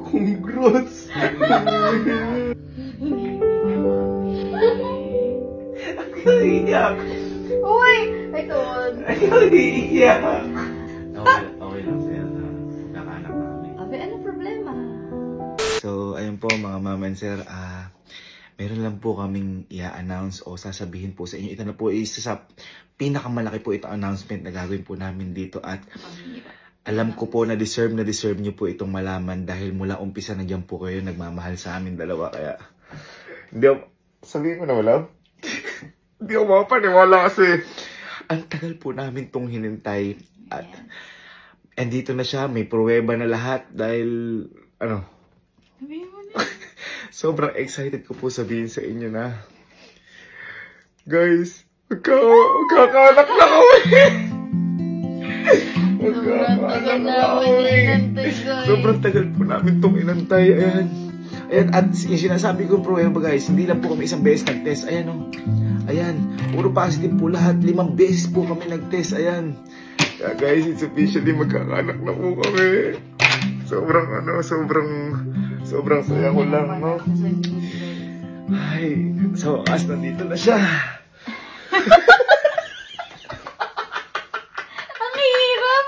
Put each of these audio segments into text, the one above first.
Congrats! Ang iiyak. Uy! Ito. Ang iiyak. Okay lang sa'yo. Nakaanak na kami. Abe, ano problema? So, ayun po mga mama and sir. Meron lang po kaming i-announce o sasabihin po sa inyo. Ito na po isa sa pinakamalaki po itong announcement na gagawin po namin dito. At alam ko po na deserve nyo po itong malaman dahil mula umpisa na dyan po kayo nagmamahal sa amin dalawa. Kaya, hindi ako, sabihin ko na wala. Hindi ako mapaniwala kasi ang tagal po namin tong hinintay. At andito na siya, may pruweba na lahat dahil, Sabihin mo na. sobrang excited ko po sabihin sa inyo na, guys, magkakaanak na kami. Sobrang tagal po namin itong inantay. Ayan, at yung sinasabi ko pruweba guys, hindi lang po kami isang beses nag-test. Ayan o. Ayan, puro positive po lahat. 5 beses po kami nag-test. Ayan. Kaya guys, it's officially magkakaanak na po kami. Sobrang saya ko lang, no? Ay, so as nandito na siya. Ang hirap!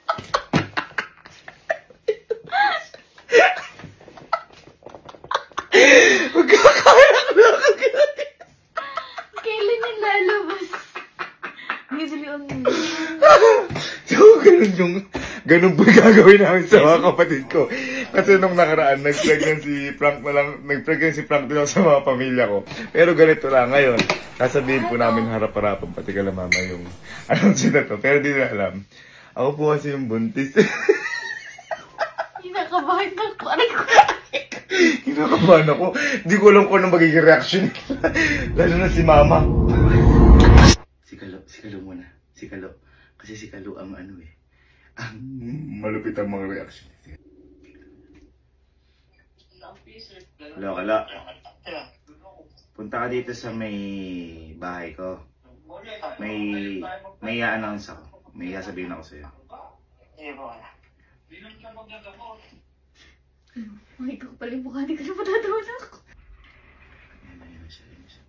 Magkakaanak na kami. Kailan yung lalabas? Usually on So, ganun po gagawin namin sa mga kapatid ko. Kasi nung nakaraan, nag-pregnancy prank din ako sa mga pamilya ko. Pero ganito lang ngayon. Sasabihin po namin harap-harapan pati kala mama yung announce na to. Pero di na alam. Ako po kasi yung buntis. Kinakabahan ng aray ko. Kinakabahan ako. Di ko alam kung anong magiging reaction. Lalo na si mama. Si Kalo muna. Si Kalo. Kasi si Kalo ang malupit ang mga reaction. Kalo. Punta ka dito sa may bahay ko. May i-announce ako. May sasabihin ako sa'yo. Ay, ikaw pala yung mukha. Di ka na matatawanan ako. Ayan na siya.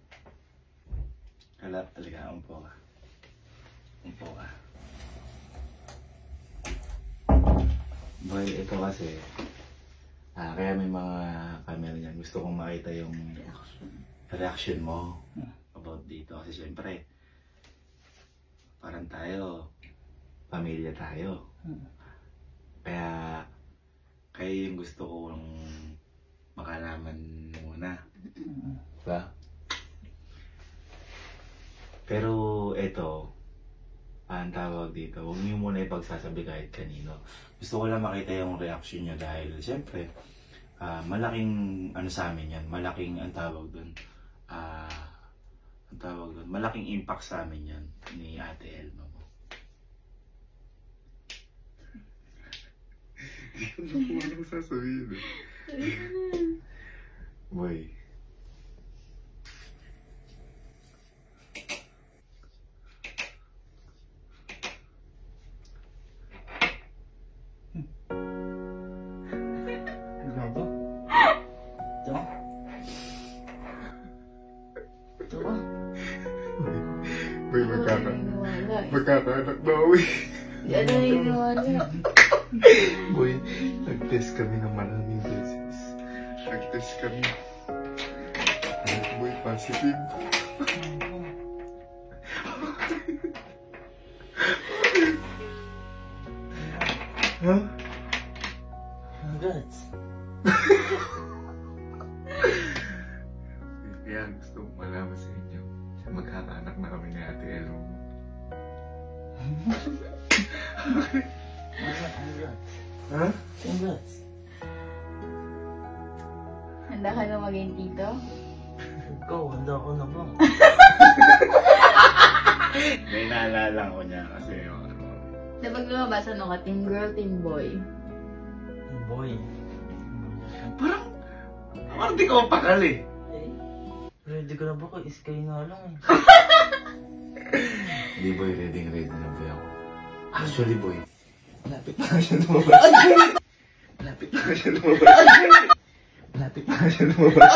Kalo, talaga. Umpo ka. Boy, ito kasi, kaya may mga camera niyan. Gusto kong makita yung reaction mo about dito. Kasi syempre, parang tayo, pamilya tayo. Kaya yung gusto kong makalaman muna. Diba? Pero ito, ang tawag dito, huwag niyo muna ipagsasabi kahit kanino. Gusto ko lang makita yung reaction niya dahil siyempre, malaking sa amin yan. Malaking ang tawag dun. Malaking impact sa amin yan ni Ate Elma mo. Hindi ko alam sasabihin. Boy. Boy, magkakaanak na uwi. Yan na iniwala. Boy, nag-test kami ng maraming beses. Boy, positive. Ha? Congrats. Kaya gusto kong malaman sa inyo. Magkakaanak na kami ni Ate Elmo. Congrats. Ha? Congrats. Handa ka na maging tito? Ikaw, handa ko na ba? May naalala ko niya kasi yung Kapag lumabas, ka? Team girl, team boy? Boy. Parang di ko mapakali. Ready ka na ba kay Sky na lang eh. Hindi boy, ready na boy ako. Actually boy, lapit na siya lumabas. Lapit na na siya lumabas. Malapit na siya lumabas.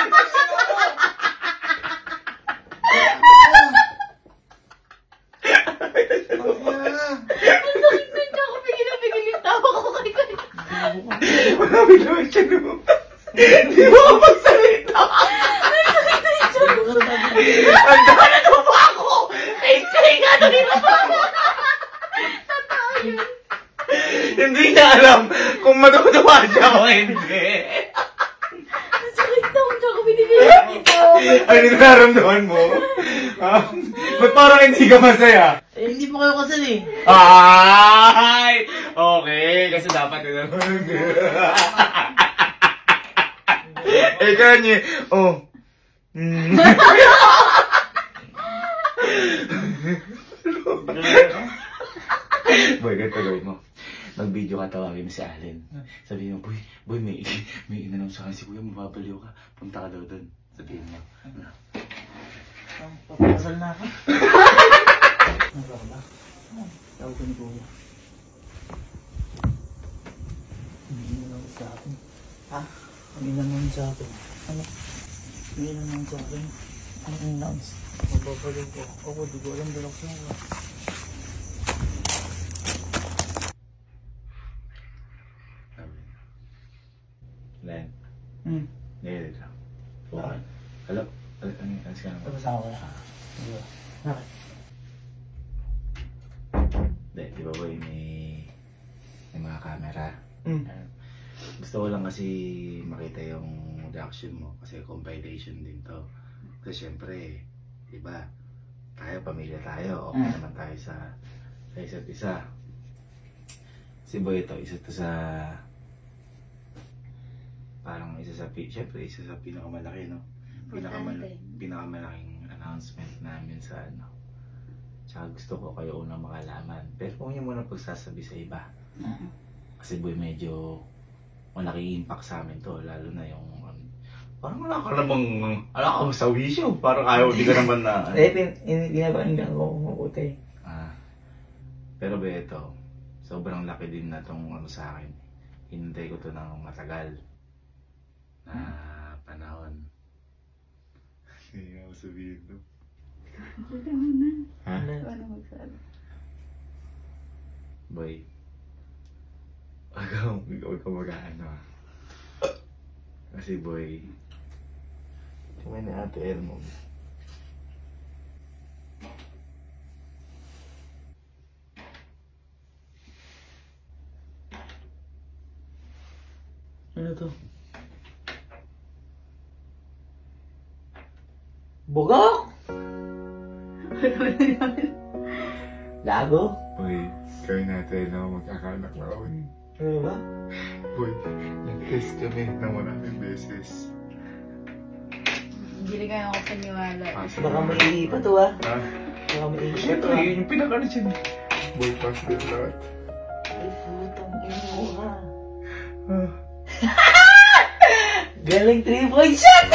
Sakit na siya ako. Pigil na pigil yung tawa ko kay Kuya. Malapit na siya lumabas. Hindi mo ako magsalita. Ang dala na ba ako? Iskay nga na rin ako. Totoo yun. Hindi niya alam kung matutuwa siya o hindi. Ang sakit na ako binibilang ito. Ano yung nararamdaman mo? Ha? Ba't parang hindi ka masaya? Eh, hindi pa kayo kasal eh. Ay! Okay, kasi dapat yun naman. Eh, kanya. Oh. Boy, ganito gawin mo. Mag-video ka, tawagin mo si Allen. Sabihin mo, boy, may inanong sa akin si Kuya, mababaliw ka. Punta ka daw doon. Sabihin mo. Papakasal na ako. Ano ba ba? Tawag ko ni Kuya. Hindi naman sa akin. Ha? Hindi naman sa akin. Ano? Hindi naman sa akin. Ano announce? Mababaliw ko. Ako, di ko alam direksyon ko. Len, ngayon ito. Bakit? Hello? Ano ka naman? Tapos ako na. Bakit? Di ba boy, may mga camera. Gusto ko lang kasi makita yung reaction mo kasi compilation din to. Kasi syempre, di ba, tayo, pamilya tayo, okay naman tayo sa isa't isa. Si boy ito, isa to sa parang syempre isa sa pinakamalaki, no? Pinakamalaking announcement namin sa ano. Tsaka gusto ko kayo unang makalaman. Pero kung yung muna pagsasabi sa iba. Kasi boy, medyo malaki impact sa amin to. Lalo na yung parang wala ka sa wisyo. Parang ayaw, di ka naman na Eh, pinapakinggan ko kung mabuti. Pero ba ito, sobrang laki din na tong sa akin. Hinintay ko to ng matagal na panahon. Hindi nga ako sabihin to. Wala mo na. Ha? Wala magsabi. Boy, huwag ka mag-ano. Kasi boy, kami ni Ate Elmo. Ano to? Bugok! Lago? Boy, kami natin na magkakanak na ako. Ano ba? Boy, nag-test kami na maraming beses. Hindi na kayo ako paniwala. Baka may pa to ah. Ha? Baka may pa to Siyempre, ah. yun yung pinaka-ano siya. Boy, pass din lahat. Ay, putang ino ha. Ah. Galing 3-point shot!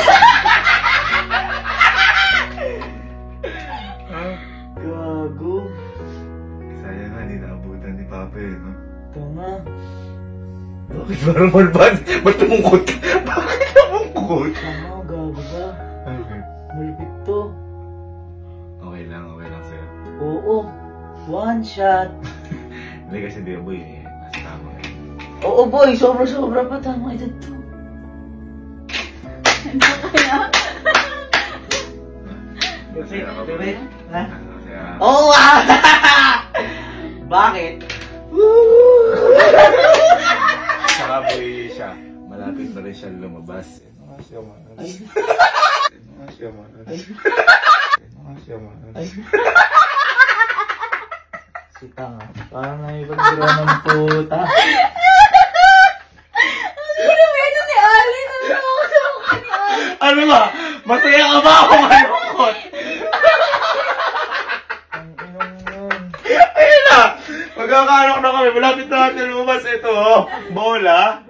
Gago. Sayang nga, hindi naabutan ni Papa eh, no? Tama. Bakit parang malbad? Ba't tumungkot? Bakit tumungkot? Tama, gago ba? Okay. Malupit to. Okay lang sa'yo. Oo. One shot. Hindi kasi di boy, eh. Nasa tama eh. Oo boy, sobra-sobra pa. Tama ito to. Ano kaya? Masaya ako. Bebe? Ha? Masaya. Oo ah! Bakit? Saka boy siya. Malapit na rin siya lumabas. Ano nga siya man? Ay. Ano nga siya man? Ay. Ano nga siya man? Ay. Si tanga. Parang naipagdira ng puta. Ano ba ito ni Alin? Ano ako sa mukha ni Alin? Ano ba? Masaya ka ba ako malungkot? Ang inong yun. Ayun na! Magkakaroon na kami. Malapit na natin lumabas ito, oh. Bola.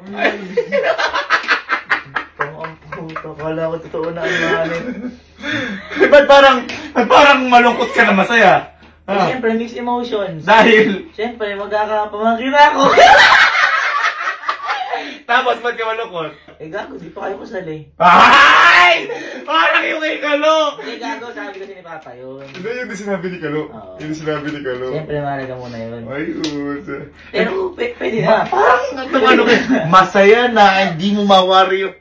Ang puta. Kala ko totoo na ang mahalin. Ba't parang malungkot ka na masaya? Ha? Siyempre, mixed emotions. Dahil, Siyempre, magkakapamangkin ako. Tapos, ba't ka malungkot? Eh, gago, di pa kayo kasali. Ay! Parang yung kay Kalo! Eh, gago, sabi kasi ni Papa yun. Hindi yung sinabi ni Kalo. Oo. Yung sinabi ni Kalo. Siyempre, mahalaga muna yun. Ay, uta. Pero, pwede na. Parang, Ano ka? Masaya na, hindi mo mawari yung...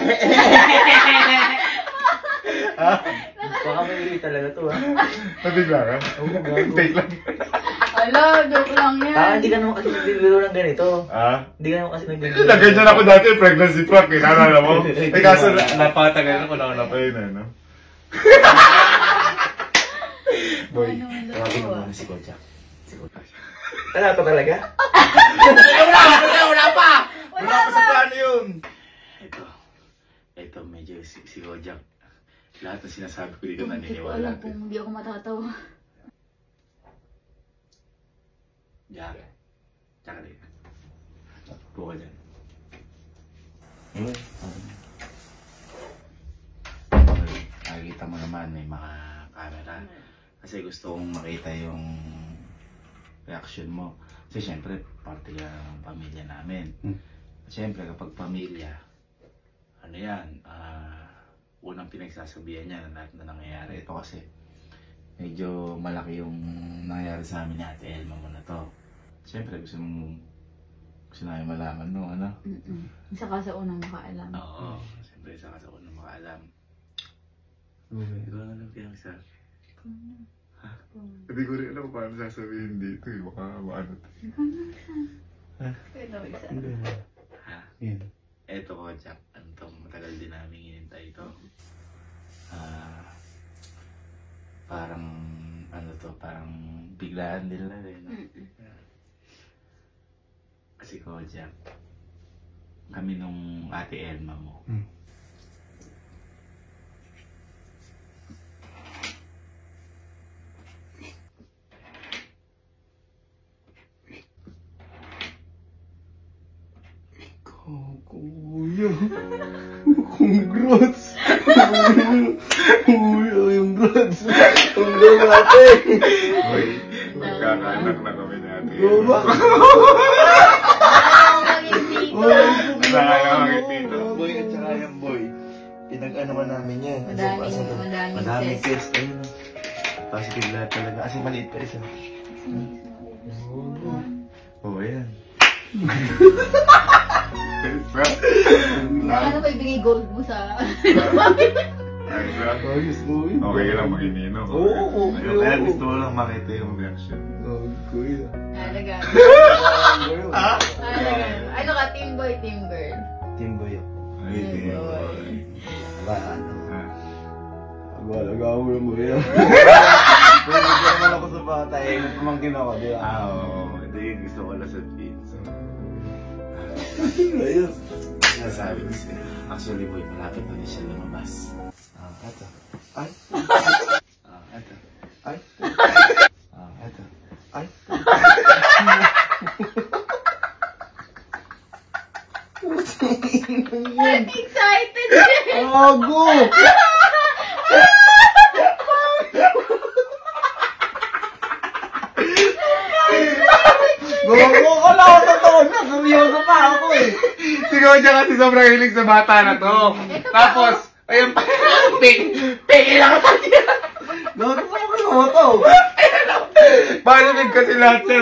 baka may talaga to, ha? Nabigla ka? Oo, gago. Take lang. Hala, joke lang yan. Hindi ka naman kasi nagbibiro ng ganito. Ah? Hindi ka naman kasi nagbibiro. Nagganyan ako dati, pregnancy prank, eh. Nalala mo? Eh, kaso napatagal ko na pa yun, ano? Boy, tawagin mo muna si Kojak. Si Kojak. Wala pa talaga? Wala pa! Wala pa sa plano yun! Ito, medyo si Kojak. Lahat ng sinasabi ko dito Hindi ko alam kung hindi ako matatawa. Jack. Tsaka din. Buka dyan. Nakikita mo naman may mga camera. Kasi gusto kong makita yung reaction mo. Kasi syempre, parte ka ng pamilya namin. Syempre, kapag pamilya, ano yan, unang pinagsasabihan niya na lahat na nangyayari. Ito kasi, medyo malaki yung nangyayari sa amin ni Ate Elma mo na to. Siyempre, gusto namin malaman, no? Ano? Isa ka sa unang makaalam. Oo. Siyempre, isa ka sa unang makaalam. Ikaw na lang pinagsasabi. Ha? Hindi ko rin alam paano sasabihin dito eh. Baka maano to. Ito, isa. Ha? Eto ko, Jack. Ano to? Matagal din namin hinintay ito. Parang, ano to? Parang biglaan din lang eh. No? Kasi ko, Jack, kami nung Ate Elma mo. Kuya, congrats! Kuya, yung congrats! Congrats natin! Uy, magkakaanak na kami natin. Boy at saka yung boy. Pinag-ano namin yan. Madaming test. Ayun. Positive lahat talaga. Kasi maliit pa isa. Oo, yan. Ano ba ibigay gold mo sa... Ayos mo yun. Okay ka lang makinino. Oo, okay. Kaya gusto mo lang makita yung reaction. Oo, kuya. Alaga. Ha? Alaga. Ano ka, team boy, team girl? Team boy ako. Ay, team boy. Alaga ako mo yan. Pwede ko naman ako sa bata eh. Pamangkin ako, di ba? Oo. Hindi, gusto ko lang sa pizza. Ayos. Sinasabi ko siya. Actually, boy, malapit na din siya lumabas. Eto. Ay. Eto. Ay. Eto. Ay. Excited! Ago! Gago ka lang ako totoo na. Seryoso pa ako eh. Sigaw niya kasi sobrang hilig sa bata na to. Tapos, ayun pa. Peke lang ka niya. Gago sa ako lang to. Parinig kasi lahat siya.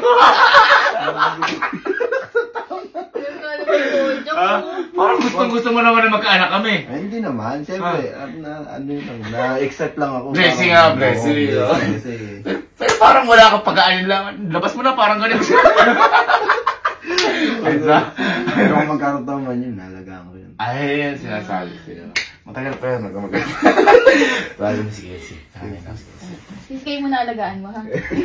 Parang gusto mo naman na magkaanak kami. Ay, hindi naman. Siyempre, na-excite lang ako. Blessing nga, blessing. Pero parang wala kang pag-aanin lang. Labas mo na, parang ganun siya. Pero kung magkakaroon man yun, nalagaan ko yun. Ay, yan sinasabi sila. Matagal pa yan, magkamagay. Lalo na si Casey. Sis, kayo mo naalagaan mo, ha?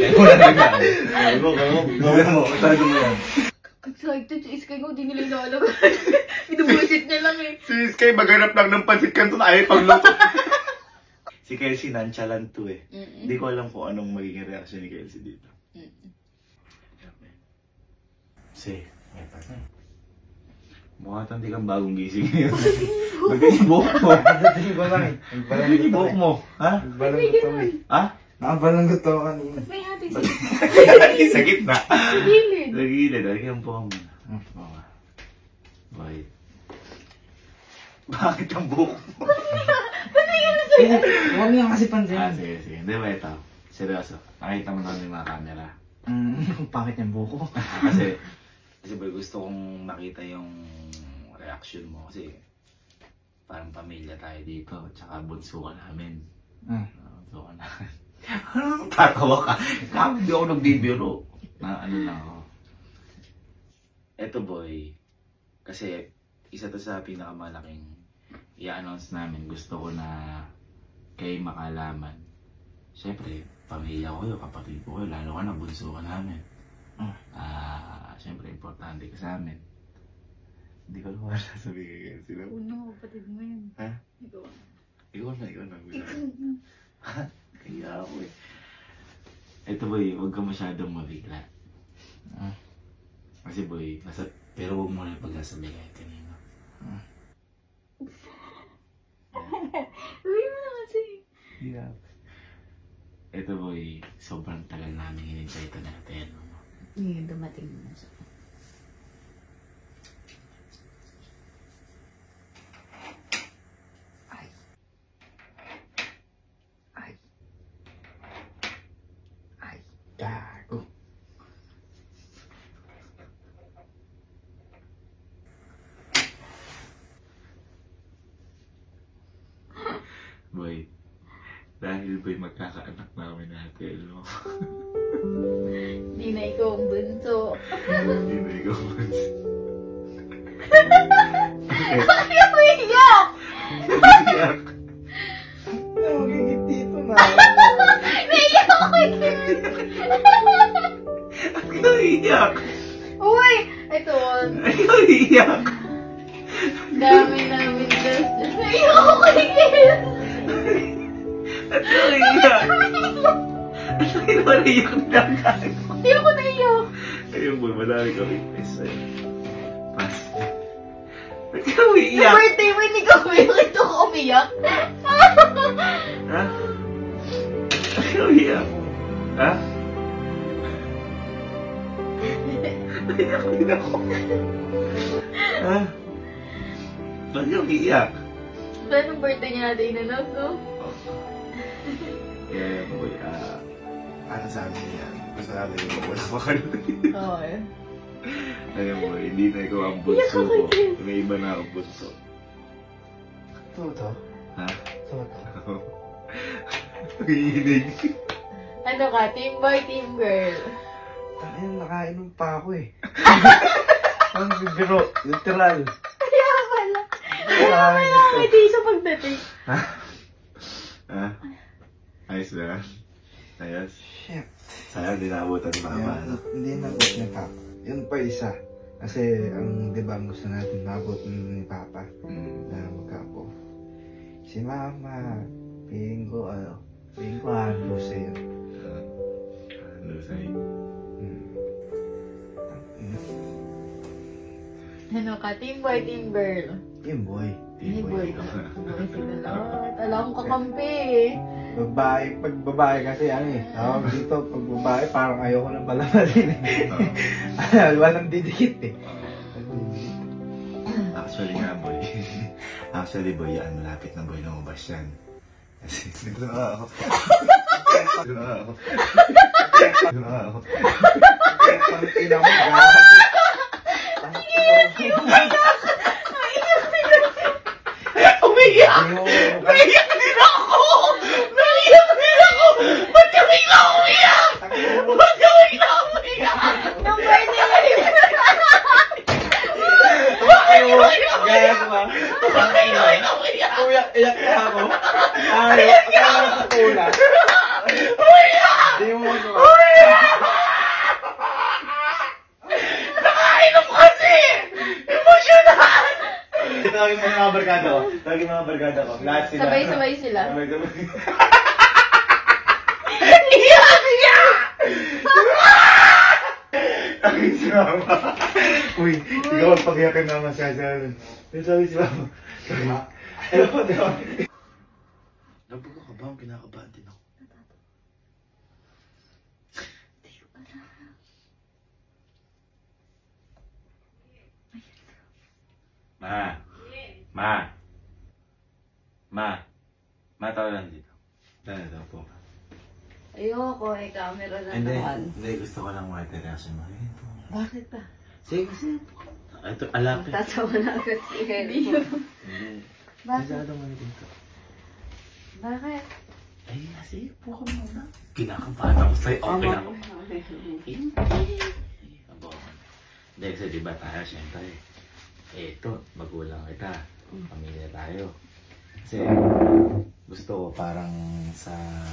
Gawin mo, talaga mo yan. Excited si Iskay ko, di nila inaalagaan. Inubusit niya lang eh. Si Sky, maghanap lang ng pansit kanto na ayaw pagluto. Si Kelsey, nonchalant to eh. Hindi ko alam kung anong magiging reaction ni Kelsey dito. Mukha hindi kang bagong gising ngayon. Magiging buhok mo. Pagdating ko lang eh. Magiging buhok mo. Ha? Nagbalangot ako eh. Ha? Nakabalangot ako kanina. May hati Sa gitna. sa gilid. Sa gilid. Lagi ang buhok mo. Boy. Bakit ang buhok mo? Huwag mo yan kasi Ah, pansinin. sige, sige. Hindi ba ito? Seryoso. Nakita mo naman yung mga camera. Ang pangit niyang buko. Kasi boy, gusto kong makita yung reaction mo. Kasi parang pamilya tayo dito. Tsaka bunso ka namin. Bunso ka namin. Tatawa ka. Kami hindi ako nagbibiro. Na ano na ako. Eto boy, kasi isa to sa pinakamalaking i-announce namin. Gusto ko na kayo makalaman. Siyempre, pamilya ko kayo, kapatid ko kayo, lalo ka na bunso ka namin. Siyempre, importante ka sa amin. Hindi ko naman sasabihin sila. Una, kapatid mo yan. Ha? Ikaw. Ikaw na. Kaya ako eh. Eto boy, huwag ka masyadong mabigla. Kasi boy, pero huwag mo na yung pagsasabi kahit kanino. Uy mo na kasi. Yeah. Eto boy, sobrang tagal namin hinintay ito natin. Ngayon, dumating na siya. Ay. Ay. Ay. Gago. Boy, dahil boy magkakaanak namin natin, no? Hindi na ikaw ang bunso. Hindi na ikaw Bakit ako iyak? Iyak! Magigit dito na. Naiyak ako Ikaw iyak! Uy! Ito. Ikaw iyak! Dami namin gas. Naiyak ako iyak. Ikaw iyak! Ikaw naiyak na lang. Hindi ako naiyak. Ayun boy, madami kami pesa. Pas. Ikaw Sa iyak! birthday mo, hindi ka umiyak. Ito ko umiyak. Ha? Ikaw iyak! Ha? Iyak din ako. Ha? Ba't ikaw iyak? Anong birthday niya natin inanap, no? Yeah, boy, ano sabi niya? Gusto natin yung wala pa ka Oo eh. Ayun boy, hindi na ikaw ang bunso ko. May iba na akong bunso. Toto? Ha? Toto? Nakikinig. Ano ka? Team boy, team girl. Ayun, nakainom pa ako eh. Ang bibiro, literal. Kaya pala. Kaya Hindi siya pagdating. Ha? Ayos na? Ayos? Shit. Sayang, di naabutan pa ka ba? Hindi nabot ni Papa. Yun pa isa. Kasi ang di ba ang gusto natin mabot ni Papa na magkapo. Si Mama, piling ko halo sa'yo. Ano sa'yo? Ano ka? Team boy, team girl. Team boy. Team boy. Boy sila lahat. Alam ko kakampi eh. Babae, pag babae kasi ano eh. Tawag dito, pag babae parang ayoko na palamalin eh. Walang didikit eh. Actually nga boy. Actually boy, yan, malapit na boy lumabas yan. Kasi dito na ako. Dito na ako. Dito na ako. Pangina mo, gago. Umiyak! Naiyak din ako! Naiyak din ako! Ba't kami na umiyak? Ba't kami na umiyak? Nung birthday niya. Bakit kami na umiyak? Iyak na ako. Ayaw na sa tula. Umiyak! Di mo mo. Nakainom kasi! Emosyonal! Tawagin mo mga barkada ko. Tawagin mo mga barkada ko. Lahat sila. Sabay-sabay sila. Sabay-sabay. Iyak niya! Ang si Mama. Uy, ikaw ang pagyakin Mama siya siya. Sabi si Mama. Ayaw ko, di ba? Nabuka ka ba? Kinakabahan din ako. Hindi ko alam. Ma. Ma. Ma. Ma, tawag lang dito. Dahil daw po. Ayoko, camera na Hindi, naman. hindi. Gusto ko lang mga reaction mo. Ito. Bakit ba? Sige, kasi. Ito, alapin. Tatawa na agad si Elmo. Hindi. Bakit? Masyado mo dito. Bakit? Ay, sige po ka muna. Kinakabahan ako sa'yo. Okay lang. Hindi. Abo. Hindi, kasi diba tayo, syempre. Ito, magulang kita. Pamilya tayo. Kasi, gusto ko parang sa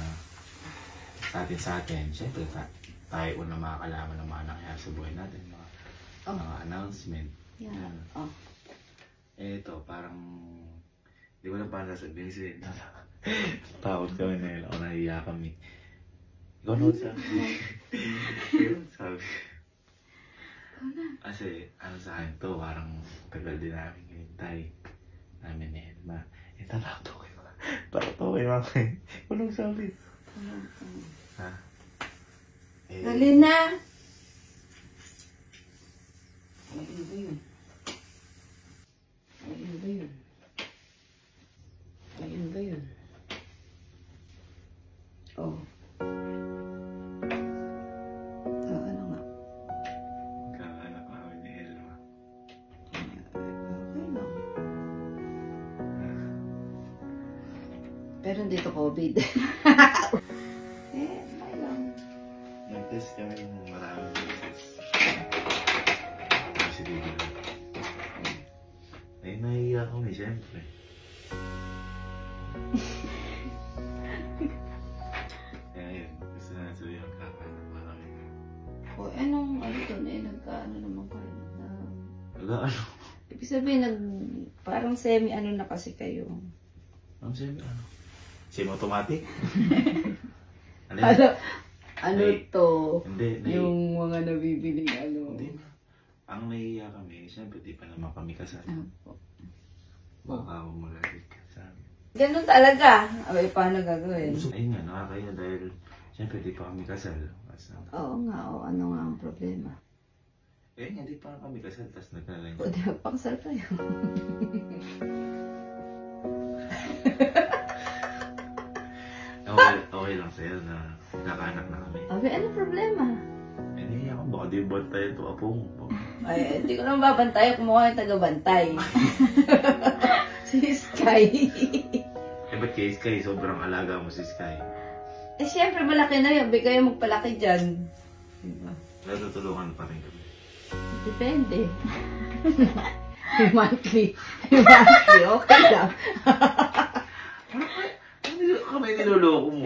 atin, syempre, tayo unang makakalaman ng mga nangyayari sa buhay natin. Mga announcement. Yeah. Yan. Oh. Ito, parang, di ko lang paano sasabihin kasi, takot kami na o nahiya kami. Ikaw na sabi. Sabi. Kasi, ano sa akin to, parang tagal din namin hinintay. Namin ni Elma. Tatakto kayo. Tatakto kayo mga kayo. Anong sabi? Ha? Dali na! Ay, ano ba yun? Ay, ano ba yun? Ay, ano ba yun? Oh. Ano nga? Kaanak namin ni Elma. Okay lang. Pero hindi to COVID. Okay lang. Nag-test kami ng maraming beses. Kasi dito lang. Ay, nahiya kami, syempre. Kaya yun, gusto na sabihin magkakanak na kami. O, anong ano to na nagkaano naman kayo? Wala, ano? Ibig sabihin, parang semi-ano na kasi kayo. Ano sabi? Ano? Semi-automatic? Ano? Ano Nay- to? Hindi, Yung mga nabibiling ano. Hindi na. Ang nahiya kami, syempre di pa naman kami kasal. Opo. Baka ako magalit ka sa amin. Ganun talaga. Abay, paano gagawin? Ayun nga, nakakaya dahil syempre di pa kami kasal. Oo nga, o ano nga ang problema? Eh, hindi pa kami kasal, tapos nagkalain. O, di magpakasal kayo. Okay lang sa'yo na kakanak na kami. Abay, ano problema? Eh, nahiya ko, baka di ba tayo ito apo mo? Ay, hindi ko naman babantay kung mukha yung taga-bantay. Si Sky. Eh, ba't kay Sky? Sobrang alaga mo si Sky. Eh, syempre, malaki na yun. Abay, kayo magpalaki dyan. Diba? Natutulungan pa rin kami. Depende. Monthly. Monthly, okay lang. Ano kami niloloko mo?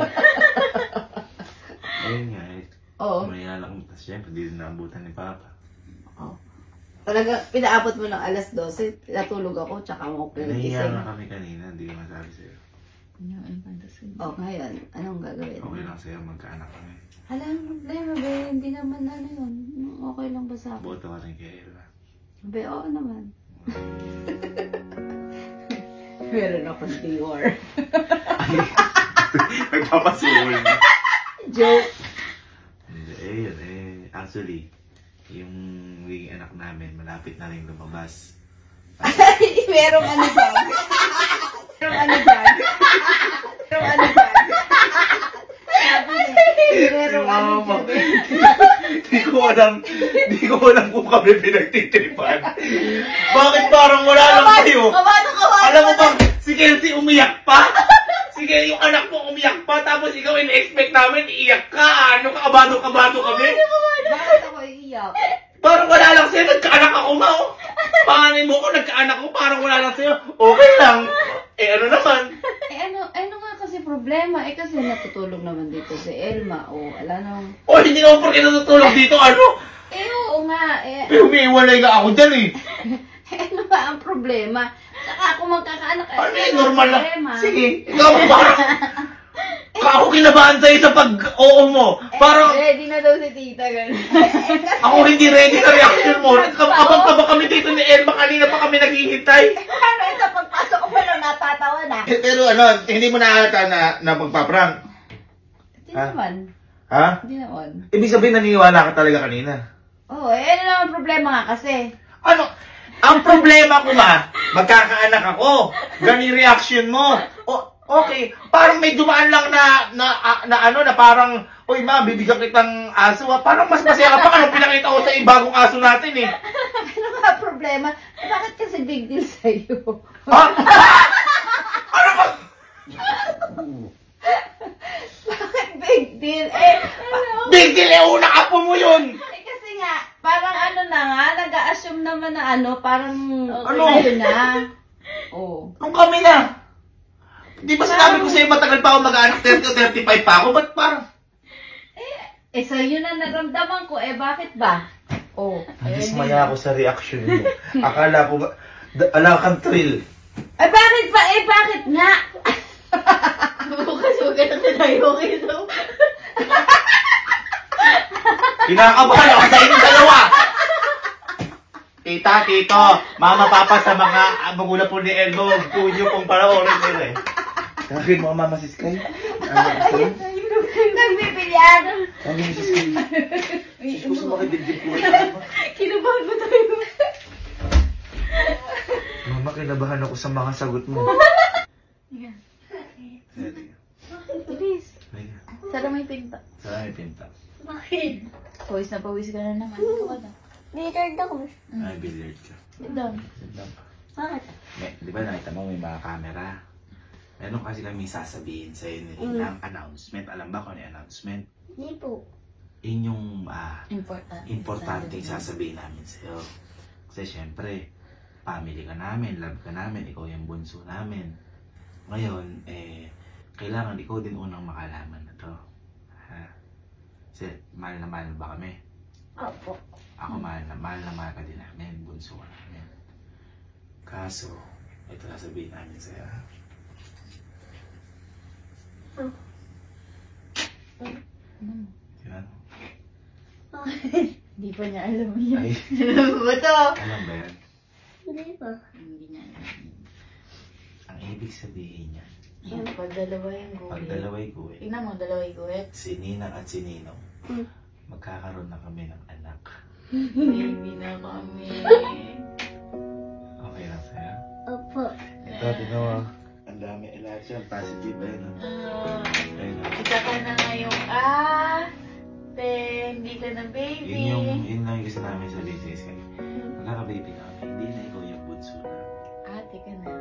Ayun nga, eh. Oo. May anak mo, tapos syempre, di rin naabutan ni Papa. Oh. Talaga, pinaabot mo ng alas 12, natulog ako, tsaka mo ko Nahiya na gising. kami kanina, hindi ko masabi sa'yo. Oh, ngayon, anong gagawin? Okay lang sa'yo, magkaanak kami. Hala, ang problema, be, hindi naman ano yun. Okay lang ba sa akin? Boto ka rin kay Elva. Be, oo naman. Meron akong Dior. Nagpapasuhol na. Joke. Eh, yun eh. Actually, yung magiging anak namin, malapit na rin lumabas. Merong ano dyan. Merong ano dyan. Merong ano dyan. Sabi niya, merong ano Mama. dyan. Di ko alam kung kami pinagtitripan. Bakit parang wala lang kayo? Kabado. Alam mo ba, si Kelsey umiyak pa? Sige, yung anak mo umiyak pa, tapos ikaw in-expect namin, iiyak ka. Ano ka, kabado-kabado kami? Bakit ako iiyak? Parang wala lang sa'yo, nagkaanak ako, Mao. Panganin mo ko, nagkaanak ko, parang wala lang sa'yo. Okay lang. Eh, ano naman? Eh ano nga kasi problema? Eh kasi natutulog naman dito si Elma. O, ala nang... O, hindi naman porke natutulog dito, ano? Eh oo nga. Eh Umiiwalay ka ako dyan, eh. ano ba ang problema? Saka ako magkakaanak. Ano Eh, eh, normal lang. problema. Sige, ikaw parang... Ako kinabahan sa'yo sa pag-oo mo. Parang Ready na daw si tita, gano'n. ako hindi ready sa reaction mo. Abang-aba kami dito ni Elma. Kanina pa kami naghihintay. Ano ito, pagpasok ko pa lang natatawa na. Pero ano, hindi mo nakakata na magpa-prank. Hindi Ha? naman. Ha? Hindi naman. Ibig sabihin naniniwala ka talaga kanina. Oo, ano naman problema nga kasi. Ano? Ang problema ko magkakaanak ako. Gani reaction mo. Okay, parang may dumaan lang na parang, uy ma, bibigyan kitang aso. Parang mas masaya ka pa kung pinakita ko sa bagong aso natin eh. Ano nga problema? Bakit kasi big deal sa'yo? Ha? Ano ba? Bakit big deal? Big deal eh, unang apo mo yun. Kasi nga, parang nag-a-assume naman na parang okay Ano? na yun na. Oo. Nung kami na. Di ba sinabi ko sa'yo matagal pa ako mag-anak, 30 o 35 pa ako? Ba't parang? Sa'yo na naramdaman ko, bakit ba? Nadismaya ako sa reaction mo. Akala ko ba, ala kang thrill. Bakit ba? Bakit nga? Bukas huwag ka na tayo ito. Kinakabahan ako sa inyong dalawa. Tita, tito, mama, papa sa mga magulang po ni Elmo, punyo pong panoorin nila eh. Sabi mo, mama, sis Kay. Nagbibilyan. Sabi mo, sis Kay. Gusto mo makibigyan ko. Kinabahan mo tayo. Mama, kinabahan ako sa mga sagot mo. Bilis. Sara may pinta. Saan may pinta? Bakit? Pawis na pawis ka na naman. Ikaw na. Billiard ako. Ay, billiard ka. Ito. Bakit? Di ba nakita mo may mga camera? Meron kasi kami sasabihin sa'yo ng announcement. Alam ba kung ano yung announcement? Hindi po. Yun yung Importante. sasabihin namin sa'yo. Kasi syempre, family ka namin, love ka namin, ikaw yung bunso namin. Ngayon, kailangan ikaw din unang makalaman na to. Ha? Kasi mahal na mahal ba kami? Opo. Ako mahal na mahal ka din namin, bunso ka namin. Kaso, ito sasabihin namin sa'yo. Yan. Hindi pa niya alam yan. Ay, Alam mo ba to? alam ba yan? Hindi pa. Hindi niya alam. Ang ibig sabihin niya, Pag dalawa yung guhit. pag dalaway guhit, Tingnan mo, dalawa yung guhit. si Ninang at si Ninong, magkakaroon na kami ng anak. Baby na kami. Okay lang sa'yo? Opo. Ito, tingnan mo. Ang dami lahat yan. Positive ba yun? Ayun. Isa ka na ngayong hindi ka na baby. Yun lang yung gusto namin sa business kayo. Magkaka-baby na kami. Hindi na ikaw yung bunso na. Ate ka na.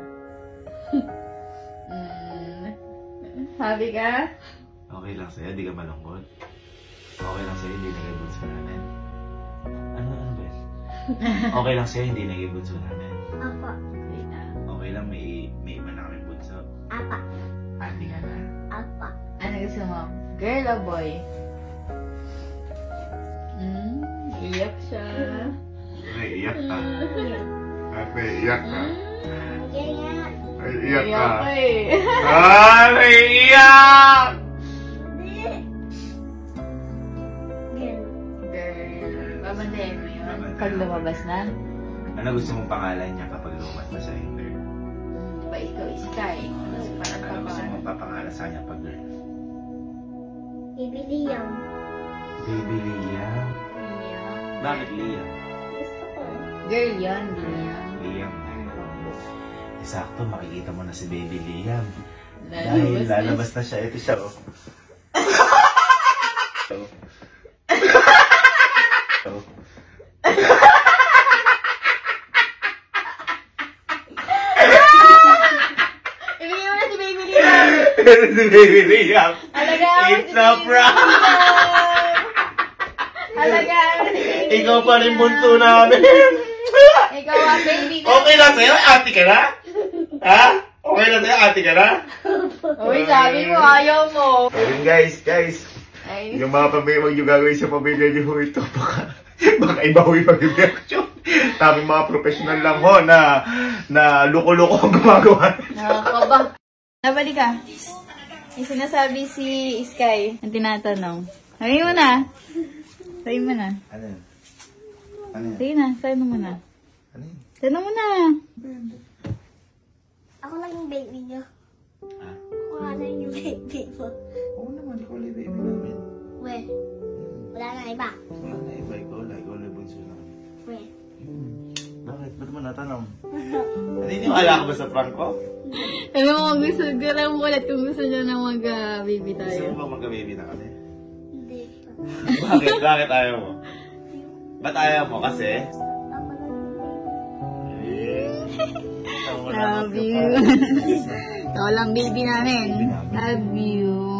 Happy ka? Okay lang sa'yo, di ka malungkot. Okay lang sa'yo, hindi naging bunso namin. Ano ba yun? Okay lang sa'yo, hindi naging bunso namin. Opo. Okay na. Okay lang, may iba na kami bunso. Apa. Ate ka na. Apa. Ano gusto mo? Girl o boy? Iyak siya. Naiiyak ka. Naiiyak ka. Kaya Naiiyak Iyak ka eh. Naiiyak! Girl. Girl. Babantayan mo yun. Babantayan. Pag lumabas na. Ano gusto mong pangalan niya kapag lumas na siya yung girl? Diba ikaw is Sky? Kasi parang Ano gusto papangalan. mong papangalan sa kanya pag girl? Baby Liam. Baby Liam. Bakit Liam? Gusto ko. Girl yun, hindi niya. Liam. Sakto, makikita mo na si Baby Liam. Dahil lalabas na siya. Ito siya, oh. Oh. Ibigay mo na si Baby Liam! Si Baby Liam. Alagaan mo It's si a Baby prank! Liam! Alagaan mo si Baby Ikaw pa rin Liam. bunso namin. Ikaw ang baby na. Okay lang sa'yo? Ate ka na? Ha? Okay lang sa'yo? Ate ka na? Uy, sabi mo, ayaw mo. Ayun guys. Ay, Yung mga pamilya, yung gagawin sa pamilya niyo ho ito, baka iba ho yung mag-reaction. Taming mga professional lang ho na loko-loko ang gumagawa. nakakaba. Nabalik ka. Yung sinasabi si Sky, ang tinatanong. Sabi mo na. Sabi mo na. Ano yun? Ano yun? Sige na, sabi mo na. Ano yun? Tanong mo na. Ako lang yung baby niyo. Ha? Ako nga lang yung baby mo. Oo naman, ikaw lang baby namin. We. Wala na iba. Wala na iba, ikaw lang bunso namin. We. Bakit? Bakit? Ba't mo natanong? Naniniwala ka ba sa prank ko? Ano mo gusto, gano'n mo ulit kung gusto niya na mag-baby Gusto tayo. mo ba magka-baby na kami? Hindi pa. Bakit? Bakit ayaw mo? Ba't ayaw mo? Kasi? Ako lang yung baby. Love you. Ikaw lang baby namin. Love you.